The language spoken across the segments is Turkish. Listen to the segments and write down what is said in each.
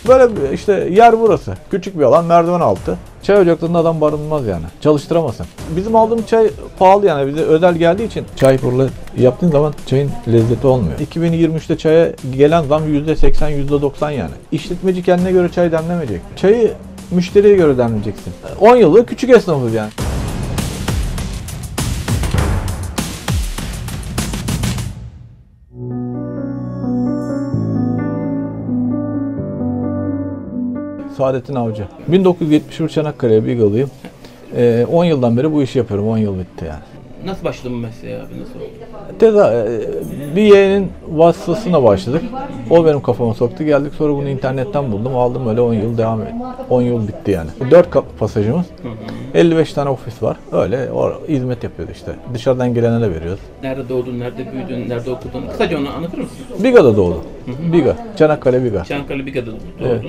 Böyle işte yer burası. Küçük bir alan, merdiven altı. Çay ocaklarında adam barınmaz yani. Çalıştıramazsın. Bizim aldığımız çay pahalı yani. Bize özel geldiği için çay kurulu yaptığın zaman çayın lezzeti olmuyor. 2023'te çaya gelen zam %80, %90 yani. İşletmeci kendine göre çay demlemeyecek. Çayı müşteriye göre demleyeceksin. 10 yıllık küçük esnafız yani. Saadettin Avcı. 1971 Çanakkale'ye Bigalıyım. 10 yıldan beri bu işi yapıyorum. 10 yıl bitti yani. Nasıl başladı bu mesleğe abi? Nasıl oldu? Bir yeğenin vasıtasına başladık. O benim kafama soktu. Geldik sonra bunu internetten buldum. Aldım öyle 10 yıl devam etti. 10 yıl bitti yani. 4 pasajımız. 55 tane ofis var. Öyle hizmet yapıyoruz işte. Dışarıdan gelene de veriyoruz. Nerede doğdun, nerede büyüdün, nerede okudun? Kısaca onu anlatır mısın? Biga'da doğdum. Biga. Çanakkale Biga. Çanakkale Biga'da doğdun. Evet.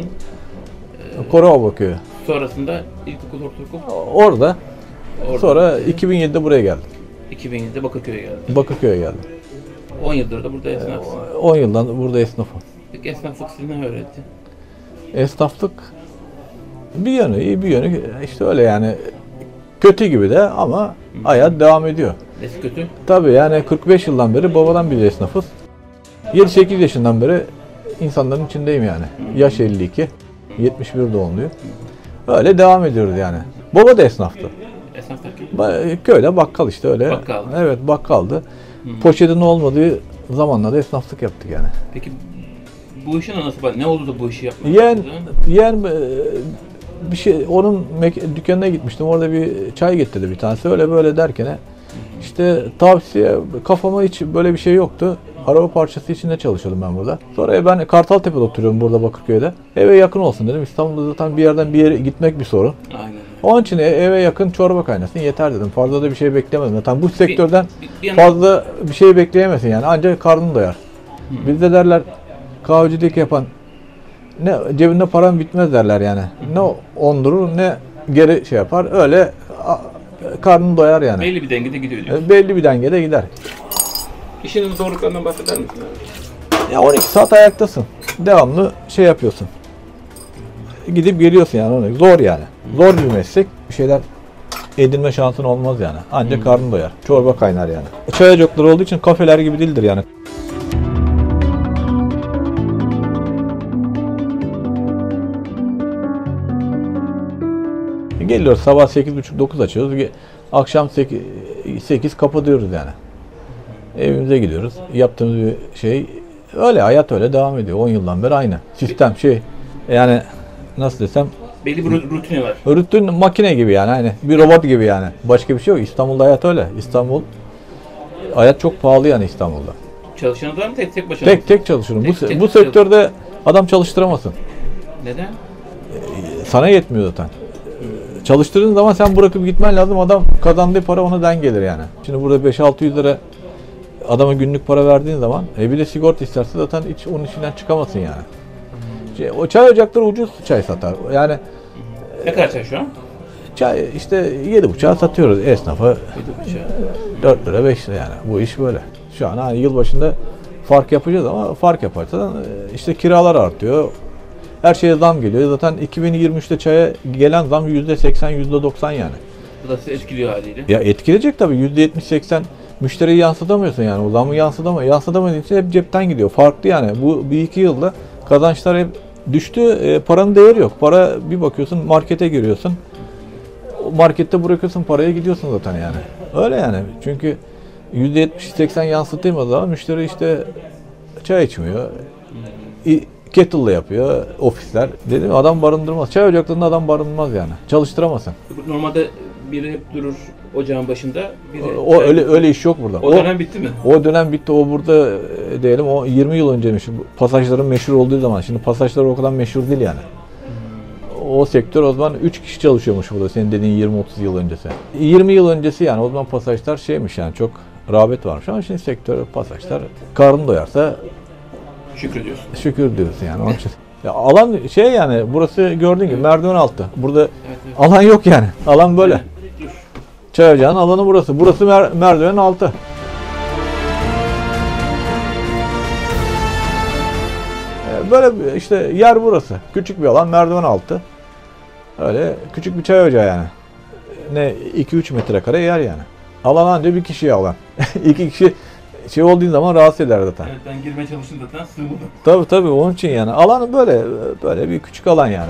Koruova köyü. Sonrasında ilkokul, ortaokul? Orada. Sonra 2007'de buraya geldim. 2007'de Bakırköy'e geldin. Bakırköy'e geldim. 10 yıldır da burada esnafsın. 10 yıldan burada esnafım. Peki esnaflık sizi ne öğretti? Esnaflık bir yönü iyi, bir yönü işte öyle yani kötü gibi de ama hayat devam ediyor. Nesi kötü? Tabii yani 45 yıldan beri babadan bir esnafız. 7-8 yaşından beri insanların içindeyim yani. Yaş 52, 71 doğumluyum. Öyle devam ediyoruz yani. Baba da esnaftı. Esnaf derken? Köyde bakkal işte öyle. Bakkal. Evet bakkaldı. Poşetin olmadığı zamanlarda esnaflık yaptık yani. Peki bu işin nasıl var? Ne oldu da bu işi yapmak Yeğen bir şey onun dükkanına gitmiştim. Orada bir çay getirdi bir tanesi. Öyle böyle derken işte tavsiye kafama hiç böyle bir şey yoktu. Araba parçası içinde çalışıyordum ben burada. Sonra ben Kartaltepe'de oturuyorum burada Bakırköy'de. Eve yakın olsun dedim. İstanbul'da zaten bir yerden bir yere gitmek bir sorun. Aynen. Onun için eve yakın çorba kaynasın yeter dedim. Fazla da bir şey beklemedim. Zaten bu sektörden fazla bir şey bekleyemezsin yani. Ancak karnın doyar. Bizde derler kahvecilik yapan ne cebinde param bitmez derler yani. Ne ondurur ne geri şey yapar. Öyle karnın doyar yani. Belli bir dengede gidiyor diyorsun. Belli bir dengede gider. İşinin zorluklarından bahseder misin abi? Ya 12 saat ayaktasın. Devamlı şey yapıyorsun. Gidip geliyorsun yani. Zor yani. Zor bir meslek. Bir şeyler edinme şansın olmaz yani. Ancak karnın doyar. Çorba kaynar yani. Çay ocakları olduğu için kafeler gibi değildir yani. Geliyoruz sabah 8.30-9 açıyoruz. Akşam 8 kapatıyoruz yani. Evimize gidiyoruz. Yaptığımız bir şey öyle hayat öyle devam ediyor. 10 yıldan beri aynı. Sistem yani nasıl desem belli bir rutini var. Rutin makine gibi yani hani bir robot gibi yani. Başka bir şey yok. İstanbul'da hayat öyle. Hayat çok pahalı yani İstanbul'da. Çalışanı var mı tek başına? Tek çalışırım. Bu sektörde adam çalıştıramazsın. Neden? Sana yetmiyor zaten. Çalıştırdığın zaman sen bırakıp gitmen lazım. Adam kazandığı para ona denk gelir yani. Şimdi burada 5-600 lira adama günlük para verdiğin zaman bir de sigorta isterse zaten hiç onun içinden çıkamazsın yani. O çay ocakları ucuz çay satar. Yani ne kadar çay şu an? Çay işte 7,5'a satıyoruz esnafa. 4 lira 5 lira yani. Bu iş böyle. Şu an hani yılbaşında fark yapacağız ama fark yaparsan işte kiralar artıyor. Her şeye zam geliyor. Zaten 2023'te çaya gelen zam %80, %90 yani. Bu da sizi etkiliyor haliyle. Ya etkileyecek tabii. %70-80 müşteriyi yansıtamıyorsun yani. O zamı yansıtamadığın için hep cepten gidiyor. Farklı yani. Bu 1-2 yılda kazançlar hep düştü. Paranın değeri yok. Para bir bakıyorsun markete giriyorsun. Markette bırakıyorsun paraya gidiyorsun zaten yani. Öyle yani. Çünkü %70-80 yansıtılmadığı zaman müşteri işte çay içmiyor. Kettle'la yapıyor ofisler. Dedim adam barındırmaz. Çay ocaklarında adam barındırmaz yani. Çalıştıramazsın. Normalde biri hep durur ocağın başında. O öyle iş yok burada. O dönem bitti mi? O dönem bitti. O burada diyelim o 20 yıl önceymiş. Pasajların meşhur olduğu zaman. Şimdi pasajlar o kadar meşhur değil yani. O sektör o zaman 3 kişi çalışıyormuş burada. Senin dediğin 20-30 yıl öncesi. 20 yıl öncesi yani o zaman pasajlar şeymiş yani çok rağbet varmış ama şimdi sektör pasajlar karnın doyarsa şükür diyorsun yani. Onun için. Ya alan yani burası gördüğün gibi merdiven altı. Burada evet. Alan yok yani. Alan böyle. Çay ocağının alanı burası. Burası merdivenin altı. Böyle işte yer burası. Küçük bir alan, merdiven altı. Öyle küçük bir çay ocağı yani. Ne 2-3 metrekare yer yani. Alan anca bir kişiye alan. 2 kişi şey olduğu zaman rahatsız eder zaten. Evet, ben girmeye çalıştım zaten sığmadım. Tabii onun için yani. Alanı böyle bir küçük alan yani.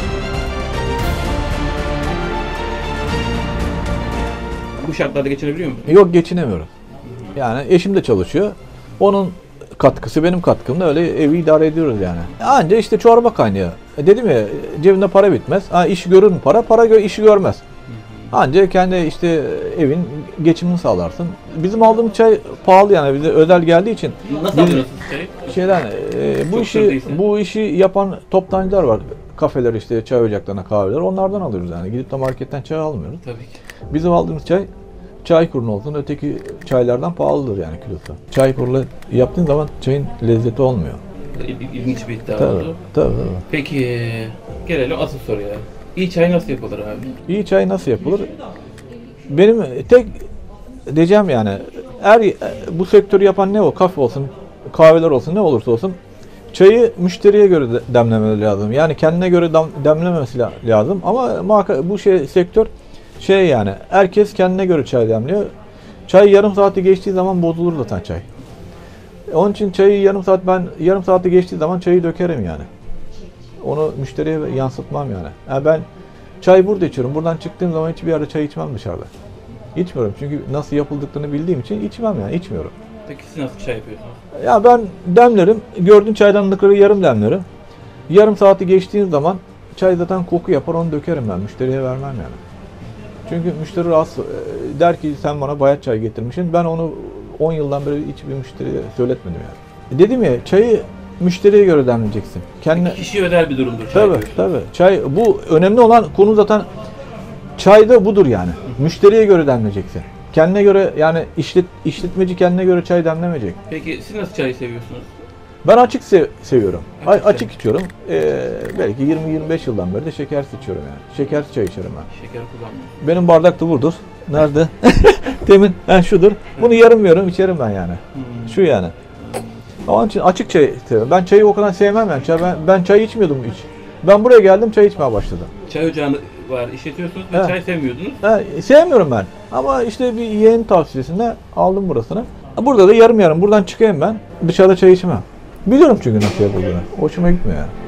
Bu şartlarda geçinebiliyor musun? Yok, geçinemiyorum. Yani eşim de çalışıyor. Onun katkısı benim katkım da öyle evi idare ediyoruz yani. Anca işte çorba kaynıyor. Dedim ya, cebinde para bitmez. Ha, iş görür mü para işi görmez. Anca kendi işte evin geçimini sağlarsın. Bizim aldığımız çay pahalı yani, bize özel geldiği için. Nasıl biz- alıyorsunuz çayı? Şeyden Çok değilse. bu işi yapan toptancılar var. Kafeler, işte çay ocaklarına, kahveler, onlardan alıyoruz yani. Gidip de marketten çay almıyoruz. Tabii ki. Bizim aldığımız çay Çaykur'un olsun, öteki çaylardan pahalıdır yani kilosu. Çaykur'la yaptığın zaman çayın lezzeti olmuyor. İlginç bir iddia Tabii, oldu. tabii. Peki gelelim asıl soruya. İyi çay nasıl yapılır abi? İyi çay nasıl yapılır? Benim tek diyeceğim yani, bu sektörü yapan ne o? Kafe olsun, kahveler olsun, ne olursa olsun çayı müşteriye göre demlemeli lazım. Yani kendine göre demlememesi lazım. Ama bu sektör yani, herkes kendine göre çay demliyor. Çay yarım saati geçtiği zaman bozulur zaten çay. Onun için çayı ben yarım saati geçtiği zaman çayı dökerim yani. Onu müşteriye yansıtmam yani. Yani ben çay burada içiyorum. Buradan çıktığım zaman hiçbir yerde çay içmem dışarıda. İçmiyorum çünkü nasıl yapıldıklarını bildiğim için içmem yani, içmiyorum. Peki siz nasıl çay yapıyorsunuz? Ya ben demlerim, gördüğün çaydanlıkları yarım demlerim. Yarım saati geçtiğim zaman çay zaten koku yapar, onu dökerim ben. Müşteriye vermem yani. Çünkü müşteri rahatsız der ki sen bana bayat çay getirmişsin. Ben onu 10 yıldan beri hiçbir müşteriye söyletmedim yani. Dedim ya, çayı müşteriye göre demleyeceksin. Kendine... Kişi özel bir durumdur çay. Tabii. Çay, bu önemli olan konu zaten çayda budur yani. Müşteriye göre demleyeceksin. Kendine göre yani, işletmeci kendine göre çay demlemeyecek. Peki siz nasıl çay seviyorsunuz? Ben açık seviyorum. Açık Açık içiyorum. Belki 20-25 yıldan beri de şekersiz içiyorum yani. Şekersiz çay içerim ben. Şeker kullanmıyorum. Benim bardak da budur. Nerede? Demin şudur. Bunu yarım içerim ben yani. Şu yani. Onun için açık çay seviyorum. Ben çayı o kadar sevmem yani. Ben çay içmiyordum hiç. Ben buraya geldim, çay içmeye başladım. Çay ocağı var, işletiyorsunuz ve Evet. çay sevmiyordunuz. Sevmiyorum ben. Ama işte bir yeğen tavsiyesinde aldım burasını. Burada da yarım. Buradan çıkayım ben. Dışarıda çay içmem. Biliyorum çünkü nasıl yapıldığını. Hoşuma gitmiyor yani.